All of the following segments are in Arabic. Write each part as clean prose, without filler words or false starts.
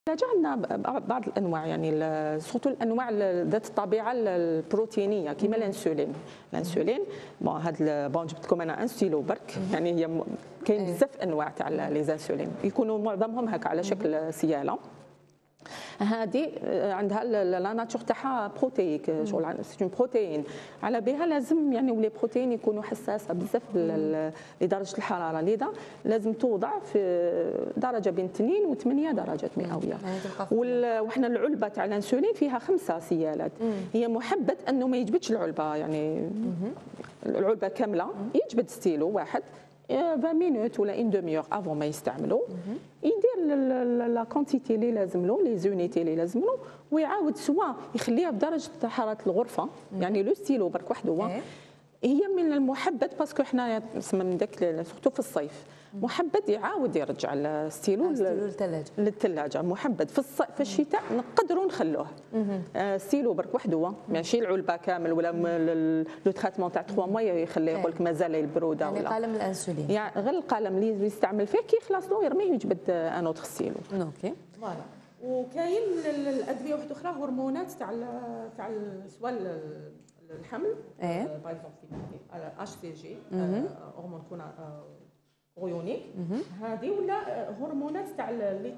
عندنا بعض الانواع يعني سورتو الانواع ذات الطبيعه البروتينيه كيما الانسولين. هذا جبت لكم انا ان ستيلو برك، يعني هي كاين بزاف انواع تاع لي زانسولين يكونوا معظمهم هكا على شكل سياله. هذه عندها لا ناتور تاعها بروتيك، شغل سي بروتين، على بها لازم يعني ولي بروتين يكونوا حساسه بزاف لدرجه الحراره، لذا لازم توضع في درجه بين 2 و 8 درجات مئويه. وحنا العلبه تاع الانسولين فيها 5 سيالات. هي محبذ انه ما يجبدش العلبه، يعني العلبه كامله يجبد ستيلو واحد 20 مينوت ولا ان دومي اور افون ما يستعملوا، يدير لا كونتيتي اللي لازم له، لي زونيتي اللي لازم له، ويعاود سواء يخليها بدرجه حراره الغرفه، يعني لو ستيلو برك وحده هو. هي من المحبذ باسكو حنا من داك سورتو في الصيف محبذ يعاود يرجع الستيلو للثلاجه. محبذ في الشتاء نقدروا نخلوه ستيلو برك وحده هو، ماشي العلبه كامل ولا لو تريتمون تاع 3 موا يخليه يقول لك مازال البروده يعني ولا قالم الانسولين، يعني غير القلم اللي يستعمل فيه كي يخلص له يرميه ويجبد ان اوتر ستيلو. اوكي فوالا. وكاين الادويه واحده اخرى هرمونات تاع سواء الحمل، باغ اكزومبل اتش سي جي هرمون كون غيونيك، هذه ولا هرمونات تاع اللي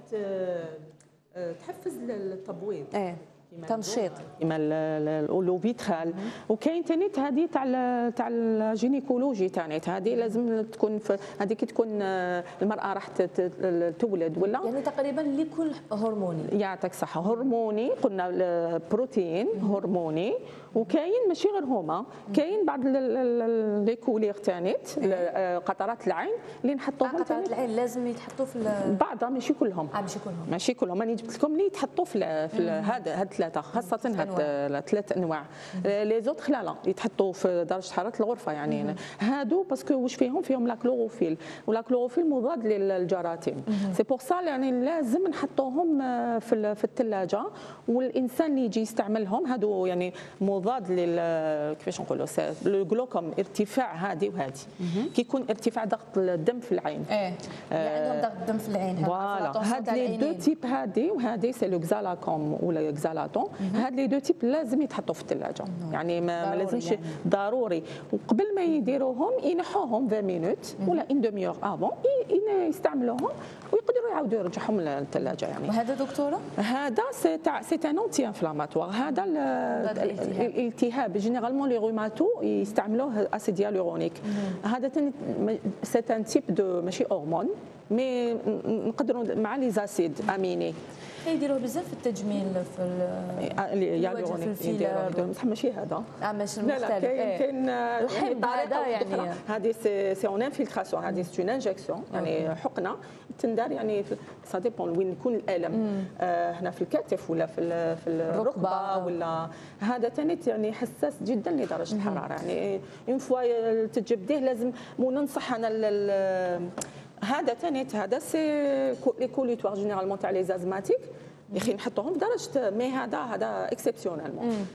تحفز التبويض، تنشيط كيما لو فيترال. وكاين ثاني هذه تاع الجينيكولوجي تاعنا، هذه لازم تكون هذه كي تكون المراه راح تولد ولا يعني تقريبا لكل هرموني. يعطيك صحه، هرموني قلنا بروتين هرموني، وكاين ماشي غير هما، كاين بعض لي كولير تانيت قطرات العين اللي نحطوهم. قطرات العين لازم يتحطوا في بعضها ماشي كلهم. ماشي كلهم انا جبت لكم اللي يتحطوا في هاد ثلاثه، خاصه هاد 3 انواع. لي زوتر لا يتحطوا في درجه حراره الغرفه، يعني هادو باسكو واش فيهم لا كلوروفيل، ولا كلوروفيل مضاد للجراثيم. سي بور سا يعني لازم نحطوهم في الثلاجه، والانسان اللي يجي يستعملهم هادو يعني مضاد كيفاش نقولوا لو جلوكوم، ارتفاع هذه وهذه. كي يكون ارتفاع ضغط الدم في العين، يعني عندهم ضغط الدم في العين، فوالا هاد لي دو تيب، هذه وهذه سي لو كزالاكوم ولا كزالاتون، هاد لي دو تيب لازم يتحطوا في الثلاجه، يعني ما لازمش يعني. ضروري. وقبل ما يديروهم ينحوهم 20 مينوت ولا ان دومي اور افون يستعملوهم، ويقدروا يعاودوا يرجعهم للثلاجه. يعني وهذا دكتوره هذا سي ان انتي انفلاماتوار. هذا الالتهاب جينيرالمون لي روماتو يستعملوه اسيد هيالورونيك. هذا سي ان تيب دو ماشي هرمون، مي نقدروا مع لي زاسيد اميني يديروه بزاف في التجميل، في اليالورونيك يديروه، بصح ماشي هذا. ماشي مختلف. لا كاين الحب هذا يعني هذه سي اون انفلتراسيون، هذه سي اون انجكسيون، يعني حقنه تندار، يعني سا ديبون وين يكون الالم، هنا في الكتف ولا في الركبه ولا هذا ثاني يعني حساس جدا لدرجه الحراره. يعني اون فوا تجبديه لازم ننصح انا هذا ثاني هذا سي لي كوليتوار جينيرالمون تاع لي زازماتيك يا اخي نحطوهم بدرجه، مي هذا اكسبسيونيلمون.